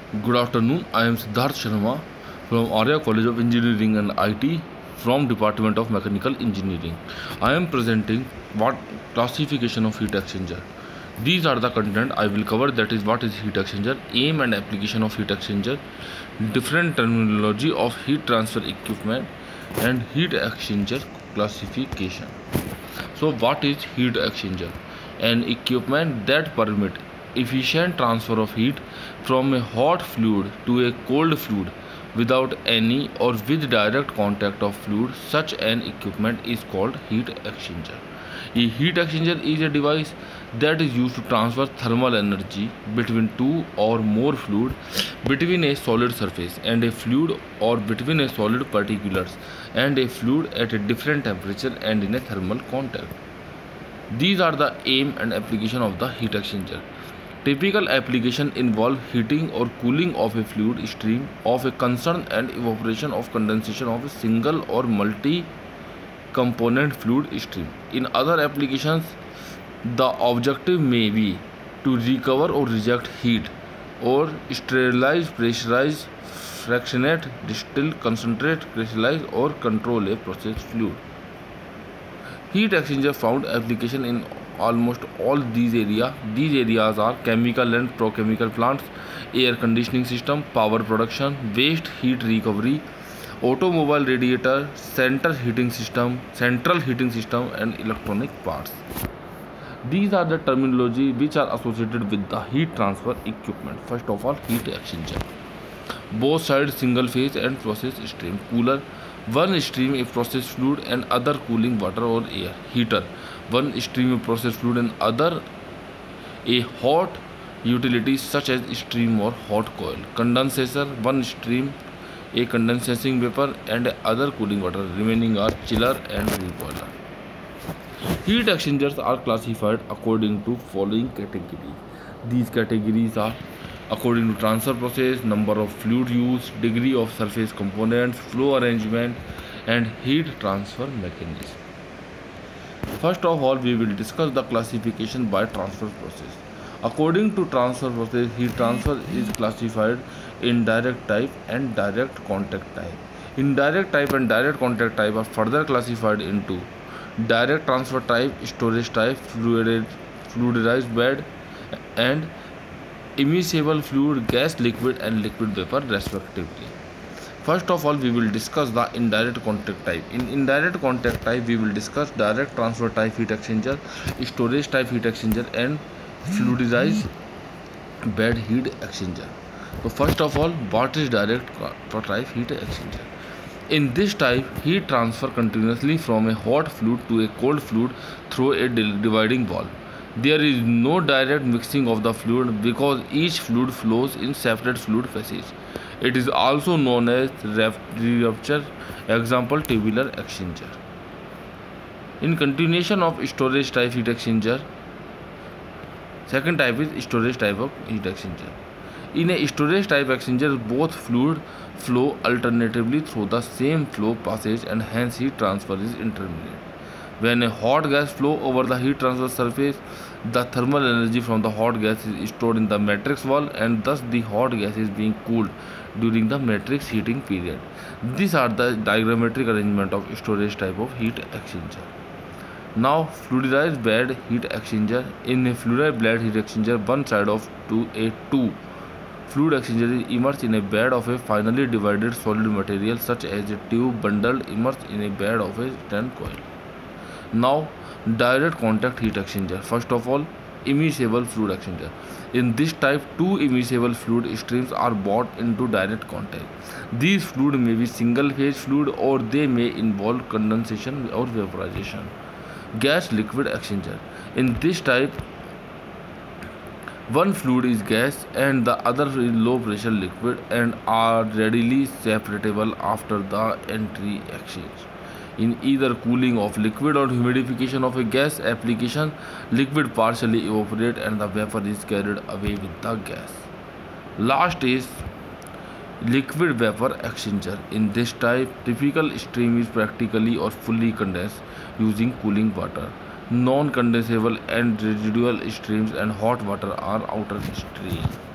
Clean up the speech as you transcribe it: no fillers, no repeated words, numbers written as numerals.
Good afternoon. I am Siddharth Sharma from Arya College of Engineering and IT from Department of Mechanical Engineering. I am presenting what classification of heat exchanger. These are the content I will cover, that is what is heat exchanger, aim and application of heat exchanger, different terminology of heat transfer equipment and heat exchanger classification. So what is heat exchanger? An equipment that permit efficient transfer of heat from a hot fluid to a cold fluid without any or with direct contact of fluid. Such an equipment is called heat exchanger. A heat exchanger is a device that is used to transfer thermal energy between two or more fluid, between a solid surface and a fluid, or between a solid particulars and a fluid at a different temperature and in a thermal contact. These are the aim and application of the heat exchanger. Typical application involve heating or cooling of a fluid stream of a concern and evaporation of condensation of a single or multi-component fluid stream. In other applications, the objective may be to recover or reject heat, or sterilize, pressurize, fractionate, distill, concentrate, crystallize, or control a processed fluid. Heat exchanger found application in almost all these areas. These areas are chemical and petrochemical plants, air conditioning system, power production, waste heat recovery, automobile radiator, central heating system, and electronic parts. These are the terminology which are associated with the heat transfer equipment. First of all, heat exchanger. Both sides single phase and process stream. Cooler, one stream a process fluid and other cooling water or air. Heater, one stream a process fluid and other a hot utility such as steam or hot coil. Condenser, one stream a condensing vapor and other cooling water. Remaining are chiller and recoiler. Heat exchangers are classified according to following categories. These categories are according to transfer process, number of fluid used, degree of surface components, flow arrangement, and heat transfer mechanism. First of all, we will discuss the classification by transfer process. According to transfer process, heat transfer is classified in direct type and direct contact type. Indirect type and direct contact type are further classified into direct transfer type, storage type, fluidized bed, and immiscible fluid, gas, liquid, and liquid vapor respectively. First of all, we will discuss the indirect contact type. In indirect contact type, we will discuss direct transfer type heat exchanger, storage type heat exchanger, and fluidized bed heat exchanger. So first of all, what is direct type heat exchanger? In this type, heat transfer continuously from a hot fluid to a cold fluid through a dividing valve. There is no direct mixing of the fluid because each fluid flows in separate fluid phases. It is also known as rupture, example tubular exchanger. In continuation of storage type heat exchanger, second type is storage type of heat exchanger. In a storage type exchanger, both fluid flow alternatively through the same flow passage and hence heat transfer is intermittent. When a hot gas flows over the heat transfer surface, the thermal energy from the hot gas is stored in the matrix wall and thus the hot gas is being cooled during the matrix heating period. These are the diagrammatic arrangement of storage type of heat exchanger. Now, fluidized bed heat exchanger. In a fluidized bed heat exchanger, one side of a two fluid exchanger is immersed in a bed of a finely divided solid material such as a tube bundle immersed in a bed of a tin coil. Now, direct contact heat exchanger. First of all, immiscible fluid exchanger. In this type, two immiscible fluid streams are brought into direct contact. These fluid may be single phase fluid or they may involve condensation or vaporization. Gas liquid exchanger. In this type, one fluid is gas and the other is low pressure liquid and are readily separable after the entry exchange. In either cooling of liquid or humidification of a gas application, liquid partially evaporates and the vapor is carried away with the gas. Last is liquid vapor exchanger. In this type, typical stream is practically or fully condensed using cooling water. Non-condensable and residual streams and hot water are outer stream.